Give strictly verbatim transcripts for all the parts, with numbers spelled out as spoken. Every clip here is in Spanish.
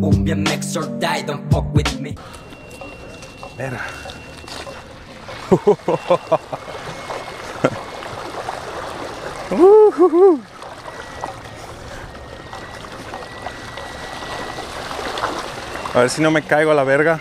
cumbia, mix or die, don't fuck with me. Verga. A ver si no me caigo a la verga.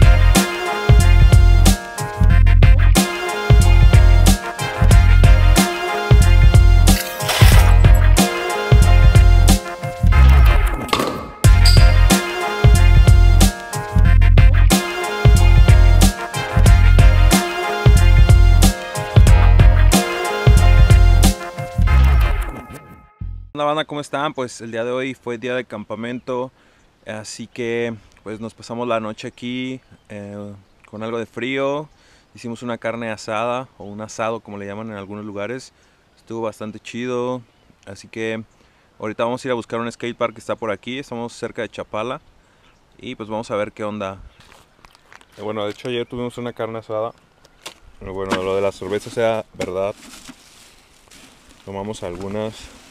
Hola banda, ¿cómo están? Pues el día de hoy fue día de campamento, así que pues nos pasamos la noche aquí eh, con algo de frío. Hicimos una carne asada o un asado como le llaman en algunos lugares. Estuvo bastante chido, así que ahorita vamos a ir a buscar un skatepark que está por aquí. Estamos cerca de Chapala y pues vamos a ver qué onda. Bueno, de hecho ayer tuvimos una carne asada. Pero bueno, lo de la cerveza sea verdad. Tomamos algunas.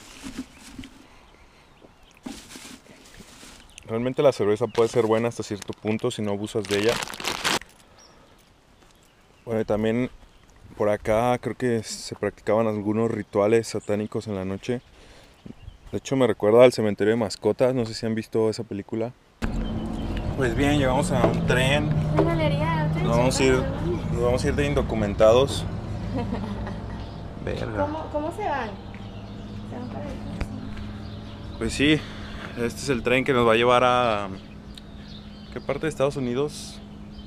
Realmente la cerveza puede ser buena hasta cierto punto si no abusas de ella. Bueno, y también por acá creo que se practicaban algunos rituales satánicos en la noche. De hecho me recuerda al cementerio de mascotas, no sé si han visto esa película. Pues bien, llegamos a un tren. Nos vamos a ir, nos vamos a ir de indocumentados. Verga. ¿Cómo, ¿Cómo se van? ¿Se van para ahí? Pues sí. Este es el tren que nos va a llevar a... ¿qué parte de Estados Unidos?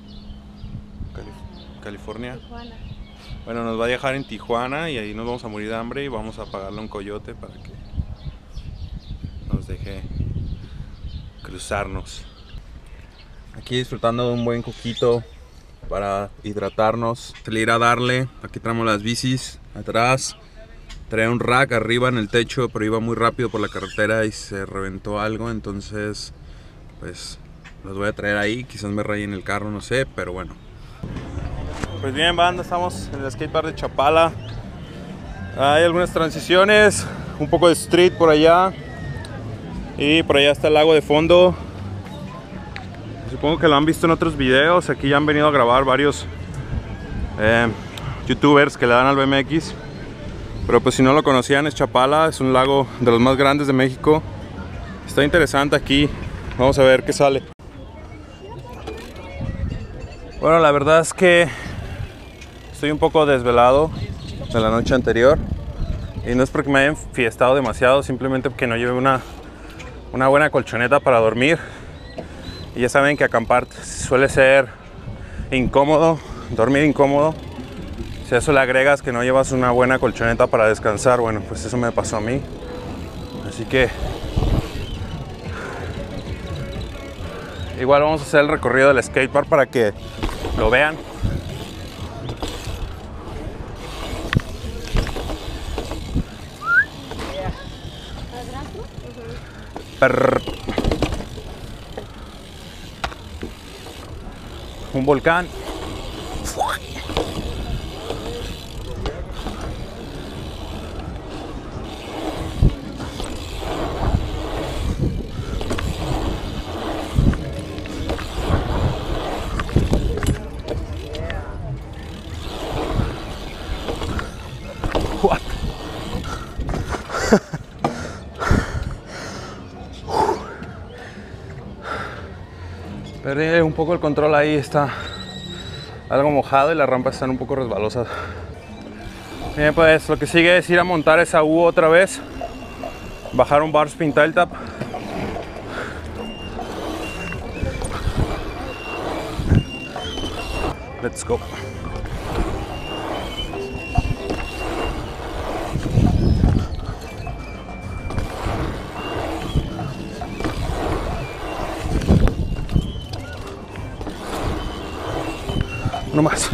Calif- California. Tijuana. Bueno, nos va a dejar en Tijuana y ahí nos vamos a morir de hambre y vamos a pagarle a un coyote para que nos deje cruzarnos. Aquí disfrutando de un buen coquito para hidratarnos, salir a darle. Aquí traemos las bicis atrás. Traía un rack arriba en el techo, pero iba muy rápido por la carretera y se reventó algo, entonces pues los voy a traer ahí, quizás me rayen el carro, no sé, pero bueno. Pues bien banda, estamos en el skatepark de Chapala. Hay algunas transiciones, un poco de street por allá y por allá está el lago de fondo. Supongo que lo han visto en otros videos, aquí ya han venido a grabar varios eh, youtubers que le dan al B M X. Pero pues si no lo conocían, es Chapala, es un lago de los más grandes de México. Está interesante aquí, vamos a ver qué sale. Bueno, la verdad es que estoy un poco desvelado de la noche anterior. Y no es porque me haya enfiestado demasiado, simplemente porque no llevé una, una buena colchoneta para dormir. Y ya saben que acampar suele ser incómodo, dormir incómodo. Si a eso le agregas que no llevas una buena colchoneta para descansar, bueno, pues eso me pasó a mí. Así que igual vamos a hacer el recorrido del skatepark para que lo vean. Perr. Un volcán. What? Perdí un poco el control ahí, está algo mojado y las rampas están un poco resbalosas. Bien, pues lo que sigue es ir a montar esa U otra vez, bajar un bar spin tail tap. Let's go. No más.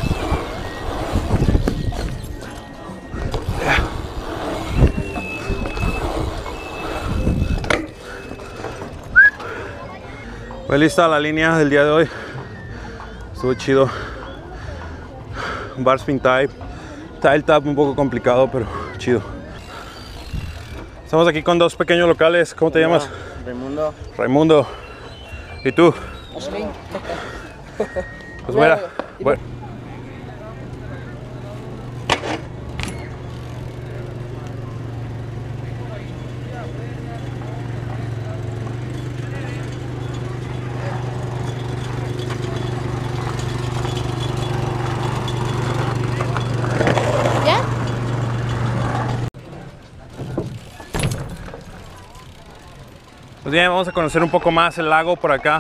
Pues lista la línea del día de hoy. Estuvo chido. Un bar spin type. Tail tap un poco complicado, pero chido. Estamos aquí con dos pequeños locales. ¿Cómo te llamas? Raimundo. Raimundo. ¿Y tú? Pues mira, bueno. ¿Ya? Pues bien, vamos a conocer un poco más el lago por acá.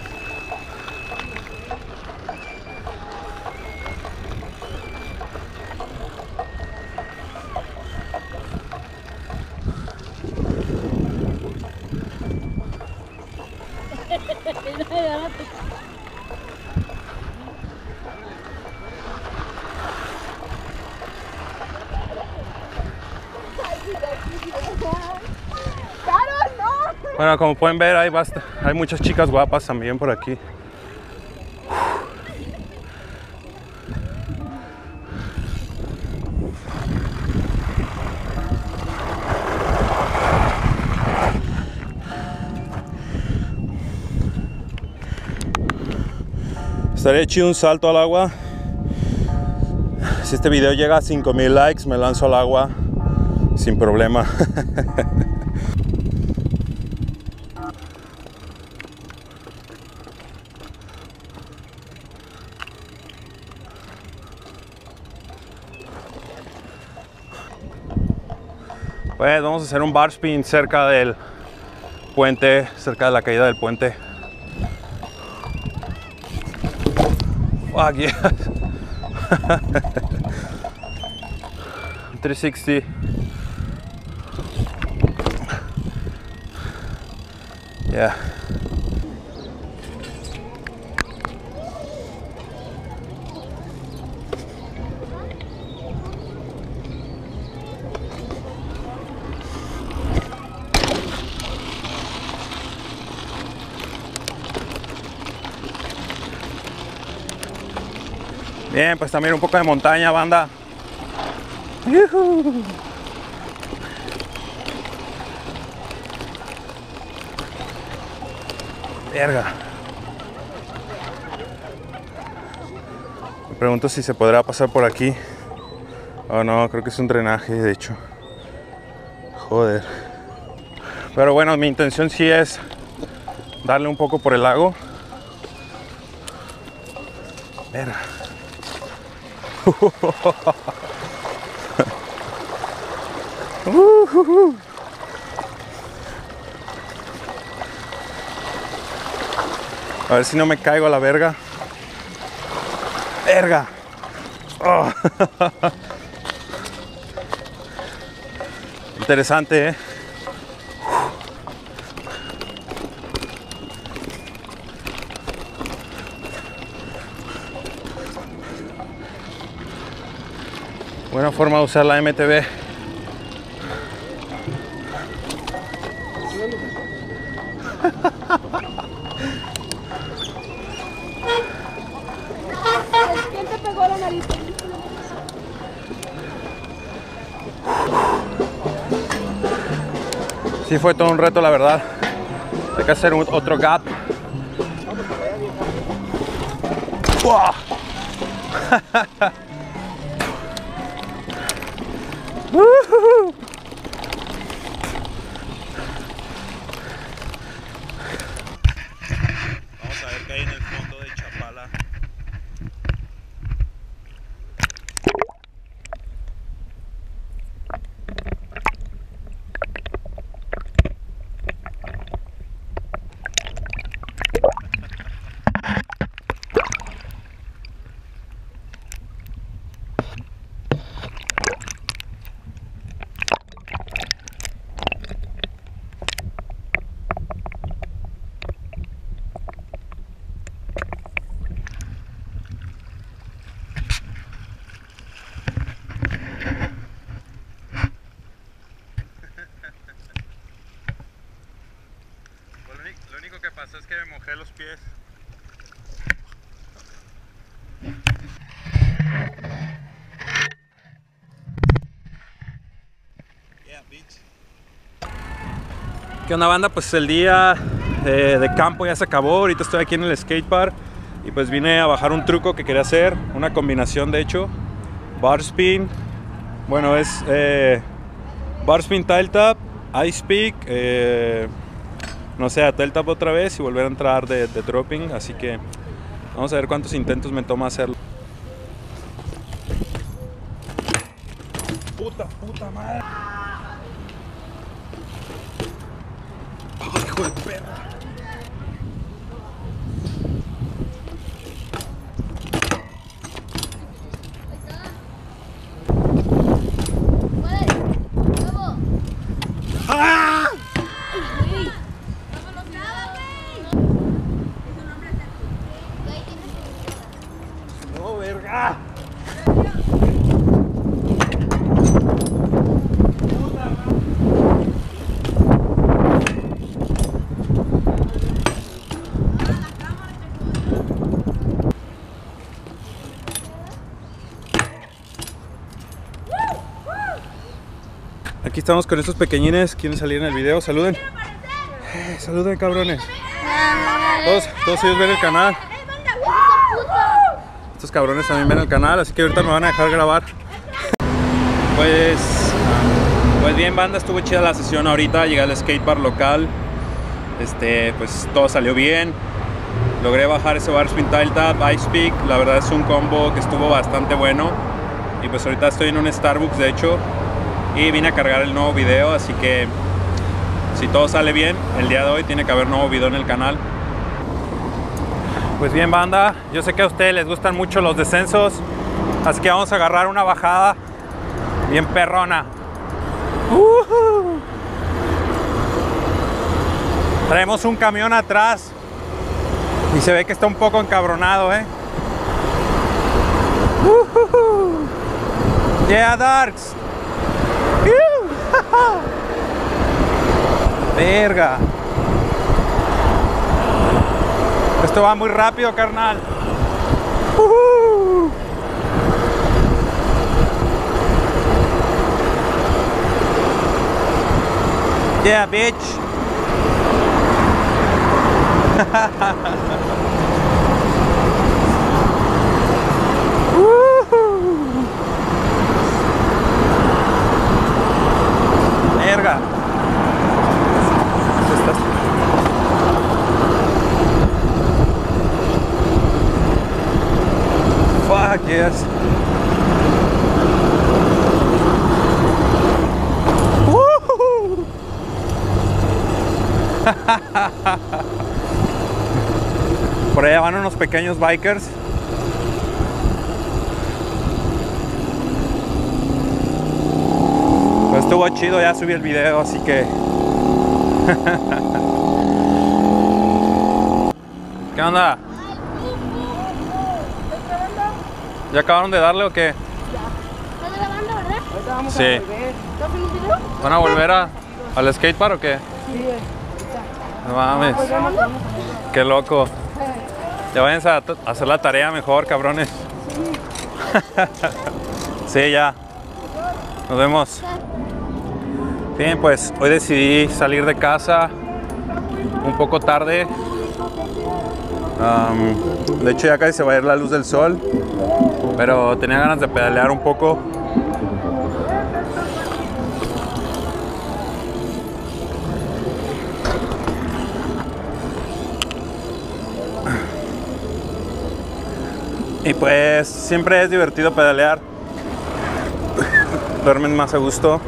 Bueno, como pueden ver, hay, bast hay muchas chicas guapas también por aquí. Estaría chido un salto al agua. Si este video llega a cinco mil likes, me lanzo al agua sin problema. Pues vamos a hacer un bar spin cerca del puente, cerca de la caída del puente. Fuck yes. trescientos sesenta. Yeah. Bien, pues también un poco de montaña, banda. ¡Yuhu! Verga. Me pregunto si se podrá pasar por aquí. Oh no, creo que es un drenaje, de hecho. Joder. Pero bueno, mi intención sí es darle un poco por el lago. Verga. A ver si no me caigo a la verga. Verga. Oh. Interesante, ¿eh? Buena forma de usar la M T B. ¿Quién te pegó la nariz? Sí, fue todo un reto, la verdad. Hay que hacer un, otro gap. ¡Uah! ¡Woohoo! Vamos a ver qué hay en el fondo de Chapala. Lo único que pasó es que me mojé los pies. Yeah, bitch. ¿Qué onda, banda? Pues el día eh, de campo ya se acabó. Ahorita estoy aquí en el skatepark y pues vine a bajar un truco que quería hacer, una combinación de hecho, bar spin, bueno es eh, bar spin tail tap, ice pick, eh, no sé, tail tap otra vez y volver a entrar de, de dropping, así que vamos a ver cuántos intentos me toma hacerlo. Puta, puta madre. Oh, hijo de perra. ¡Ah! ¡No, verga! Aquí estamos con estos pequeñines. ¿Quieren salir en el video? Saluden. Eh, saluden, cabrones. Todos, todos ellos ven el canal. Estos cabrones también ven el canal, así que ahorita me van a dejar grabar. Pues, pues bien, banda, estuvo chida la sesión ahorita. Llegué al skatepark local. Este, pues todo salió bien. Logré bajar ese bar spin tail tap, ice pick. La verdad es un combo que estuvo bastante bueno. Y pues ahorita estoy en un Starbucks, de hecho. Y vine a cargar el nuevo video, así que si todo sale bien, el día de hoy tiene que haber nuevo video en el canal. Pues bien, banda, yo sé que a ustedes les gustan mucho los descensos, así que vamos a agarrar una bajada bien perrona. Uh-huh. Traemos un camión atrás y se ve que está un poco encabronado, ¿eh? Uh-huh. Yeah, Darks. Verga. Esto va muy rápido, carnal. Uh-huh. Yeah, bitch. Verga. Fuck yes. Woohoo. Por allá van unos pequeños bikers. Pues estuvo chido, ya subí el video, así que ¿qué onda? ¿Ya acabaron de darle o qué? Ya. ¿Estás grabando, verdad? Ahorita vamos Sí. a volver. ¿Estás en un video? ¿Van a volver a, al skatepark o qué? Sí, ahorita. No mames, qué loco. Ya váyanse a, a hacer la tarea mejor, cabrones. Sí, ya. Nos vemos. Bien, pues hoy decidí salir de casa un poco tarde. Um, de hecho ya casi se va a ir la luz del sol, pero tenía ganas de pedalear un poco. Y pues siempre es divertido pedalear. Duermen más a gusto.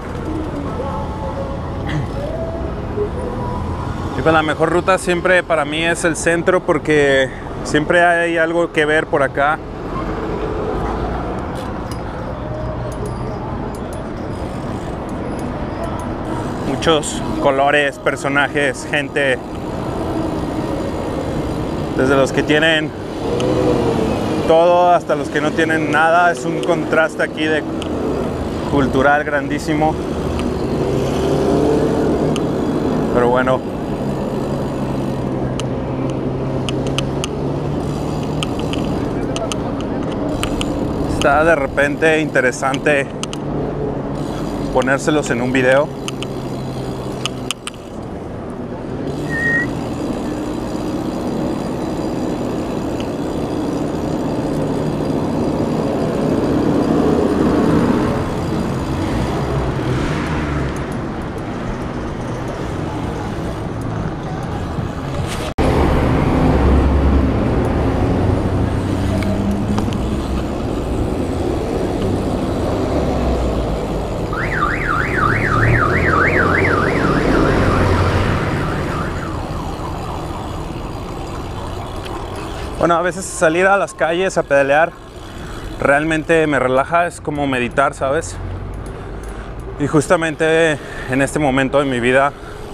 Y pues la mejor ruta siempre para mí es el centro, porque siempre hay algo que ver por acá. Muchos colores, personajes, gente. Desde los que tienen todo hasta los que no tienen nada. Es un contraste aquí de cultural grandísimo. Pero bueno, está de repente interesante ponérselos en un video. Bueno, a veces salir a las calles a pedalear realmente me relaja, es como meditar, ¿sabes? Y justamente en este momento de mi vida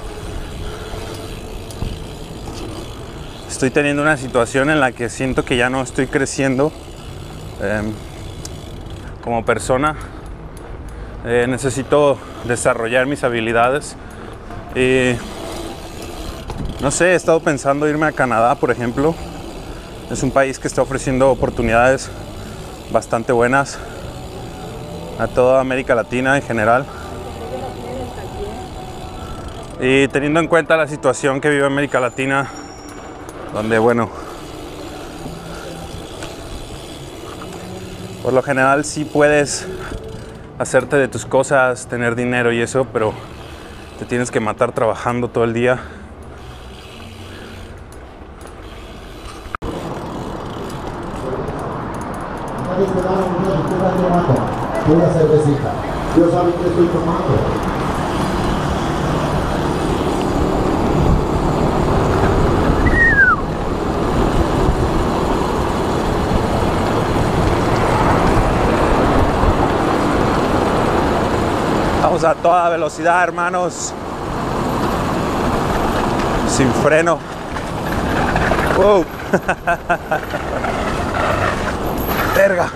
estoy teniendo una situación en la que siento que ya no estoy creciendo eh, como persona. Eh, necesito desarrollar mis habilidades y no sé, he estado pensando irme a Canadá, por ejemplo. Es un país que está ofreciendo oportunidades bastante buenas a toda América Latina en general. Y teniendo en cuenta la situación que vive América Latina, donde, bueno, por lo general sí puedes hacerte de tus cosas, tener dinero y eso, pero te tienes que matar trabajando todo el día. Una cervecita. Yo saben que estoy tomando. Vamos a toda velocidad, hermanos. Sin freno. Wow. Verga.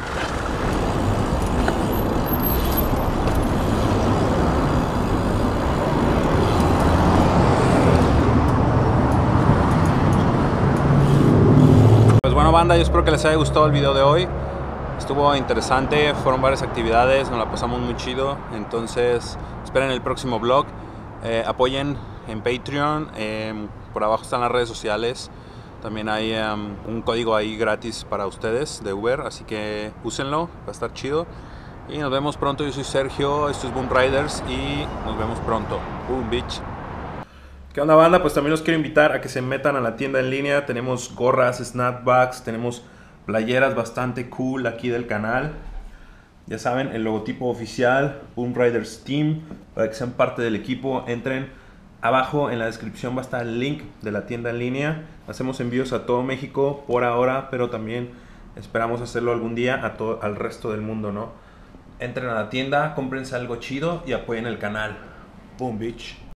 Pues bueno, banda, yo espero que les haya gustado el video de hoy. Estuvo interesante, fueron varias actividades, nos la pasamos muy chido. Entonces esperen el próximo vlog. Eh, apoyen en Patreon, eh, por abajo están las redes sociales. También hay um, un código ahí gratis para ustedes de Uber, así que úsenlo, va a estar chido. Y nos vemos pronto. Yo soy Sergio, esto es Boom Riders y nos vemos pronto. Boom, bitch. ¿Qué onda, banda? Pues también los quiero invitar a que se metan a la tienda en línea. Tenemos gorras, snapbacks, tenemos playeras bastante cool aquí del canal. Ya saben, el logotipo oficial, Boom Riders Team, para que sean parte del equipo. Entren abajo en la descripción, va a estar el link de la tienda en línea. Hacemos envíos a todo México por ahora, pero también esperamos hacerlo algún día a todo, al resto del mundo, ¿no? Entren a la tienda, cómprense algo chido y apoyen el canal. Boom, bitch.